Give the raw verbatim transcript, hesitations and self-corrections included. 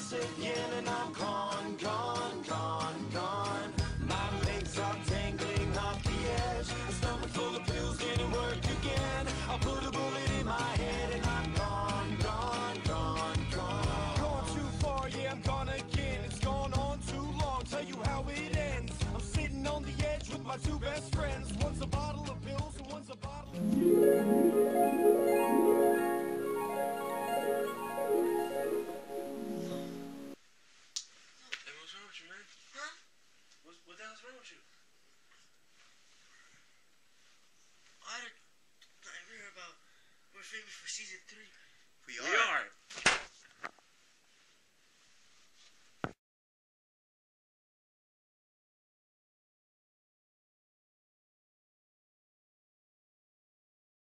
once again, and I'm gone, gone, gone, gone. My legs are dangling off the edge. A stomach full of pills didn't work again. I'll put a bullet in my head, and I'm gone, gone, gone, gone. Gone too far, yeah, I'm gone again. It's gone on too long, tell you how it ends. I'm sitting on the edge with my two best friends. One's a bottle of pills and one's a bottle of... What, what the hell's wrong with you? I had a nightmare about we're famous for season three. We are. We are.